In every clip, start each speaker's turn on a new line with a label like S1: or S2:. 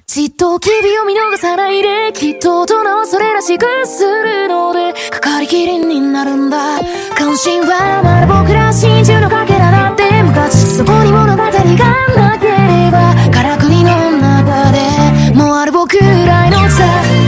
S1: じっと君を見逃さないで、きっと大人はそれらしくするので、かかりきりになるんだ。関心はまだ僕ら真珠のかけらだって、昔そこに物語がなければ、からくりの中でもうある僕らのさ。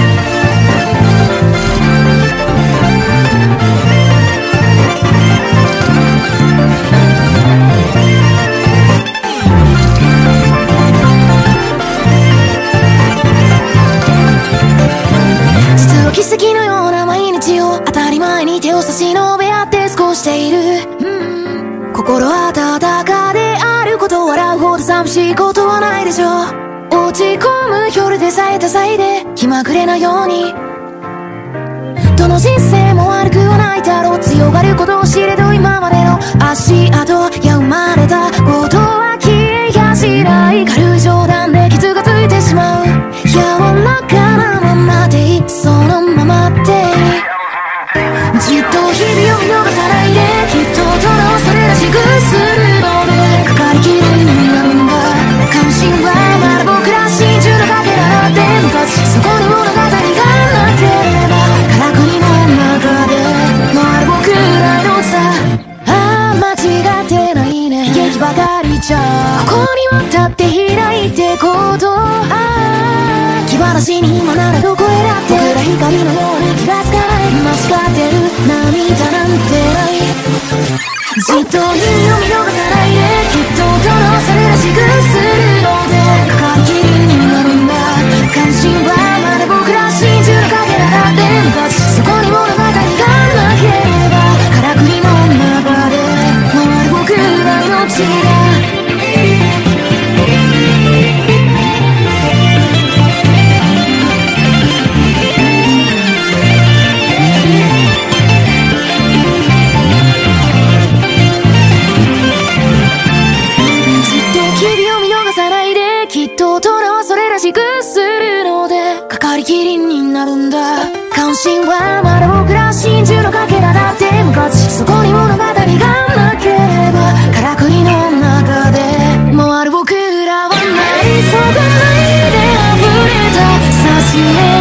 S1: 奇跡のような毎日を当たり前に手を差し伸べ合って過ごしている、心温かであること、笑うほど寂しいことはないでしょう。落ち込む夜でさえ多彩で気まぐれなように、どの人生も悪くはないだろう。強がることを知れど今までの足跡や生まれたことは消えやしない。軽い冗談で傷がついてしまう、柔らかなままでいい、そのままでいい。じっと日々を見逃さないで、きっと大人はそれらしくするので、かかりきりになるんだ。関心はまだ僕ら真珠のかけらだって、昔そこに物語がなければ、からくりの中でもうある僕らのさ。ああ間違ってないね、悲劇ばかりじゃここには立って開いてこと気晴らしに今ならどこへだって、僕ら光のように気がつかない、間違ってる涙なんてない。じっと日々を見逃さないで、きっと大人はそれらしくするので、かかりきりになるんだ。関心はまだ僕ら真珠のかけらだって、昔そこに物語がなければ、からくりの中でもうある僕らの血がするので、かかりきりになるんだ。関心はまだ僕ら真珠のかけらだって、昔そこに物語がなければ、からくりの中でもうある僕らはない。そこないで溢れた差し絵